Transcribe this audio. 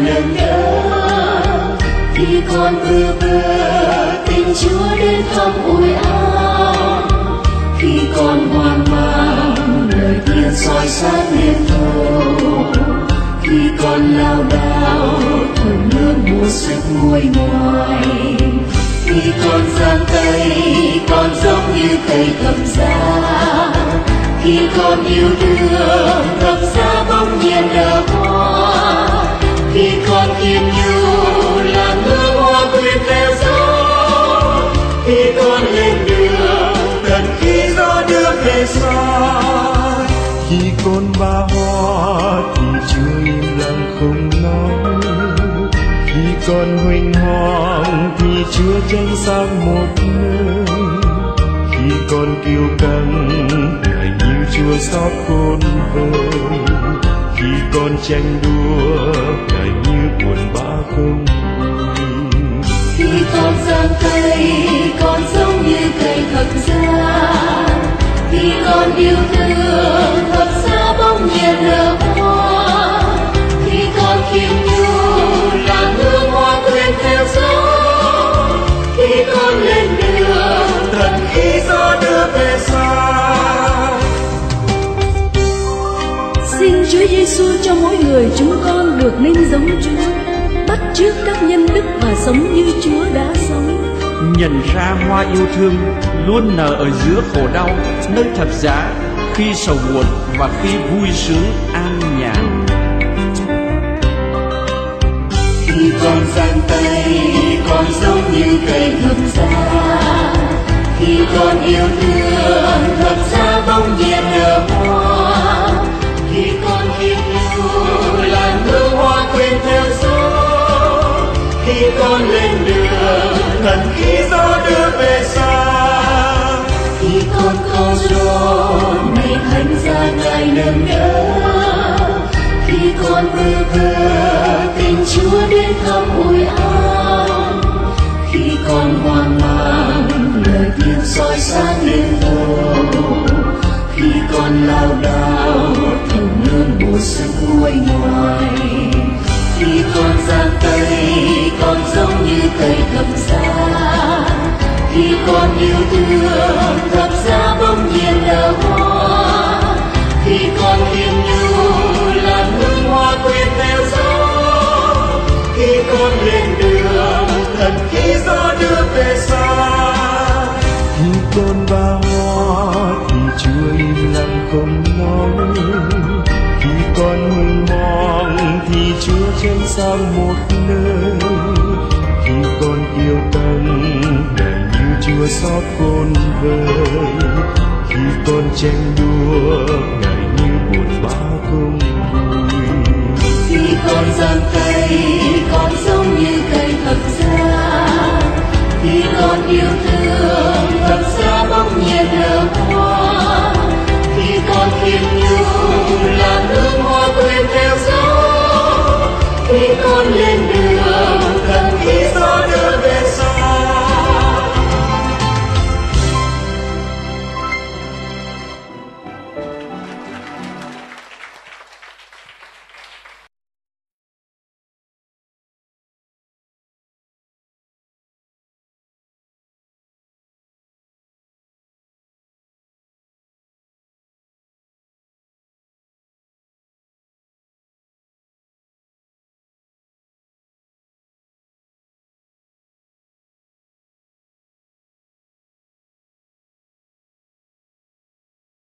nâng đỡ. Khi con bơ vơ tình Chúa đến thăm ủi an. Khi con hoang mang lời Thiên soi sáng đêm thâu. Khi con lao đao thuần lương mùa sức nguôi ngoai. Khi con giang tay con giống như cây thập giá. Khi con yêu thương thập giá bỗng nhiên nở hoa. Khi con kiên nhu là hương hoa quyện theo gió. Khi con lên đường tận khi gió đưa về xa. Khi con ba hoa thì Chúa im lặng không nói. Khi con huỳnh hoang thì Chúa tránh sang một nơi. Khi con kiêu căng Ngài như Chúa xót khôn vơi. Khi con tranh đua Ngài như buồn bã không vui. Khi con giang tay con giống như cây thập giá. Khi con yêu thương thập giá bỗng nhiên nở hoa. Khi con kiên nhu là hương hoa quyện theo gió. Khi con lên đường tận khi gió đưa về xa. Xin Chúa Giêsu cho mỗi người chúng con được nên giống Chúa, bắt chước các nhân đức và sống như Chúa đã sống. Nhận ra hoa yêu thương luôn nở ở giữa khổ đau, nơi thập giá, khi sầu muộn và khi vui sướng an nhàn. Khi con giang tay con giống như cây thập giá. Khi con yêu thương thập giá bỗng nhiên nở hoa. Khi con kiên nhu là hương hoa quyện theo gió. Khi con lên đường tận khi gió đưa về xa. Khi con có gió mây thánh giá Ngài nâng đỡ. Khi con bơ vơ tình Chúa đến thăm ủi an. Khi con hoang mang lời Thiên soi sáng đêm thâu. Khi con lao đao thầm lương mùa sức nguôi ngoai. Khi con giang tay con giống như cây thập giá. Khi con yêu thương thập giá bỗng nhiên nở hoa. Khi con kiên nhu là hương hoa quyện theo gió. Khi con lên đường tận khi gió đưa về xa. Khi con ba hoa thì Chúa im lặng không nói. Khi con huỳnh hoang thì Chúa tránh sang một nơi. Khi con kiêu căng Ngài như Chúa xót khôn vơi. Khi con tranh đua Ngài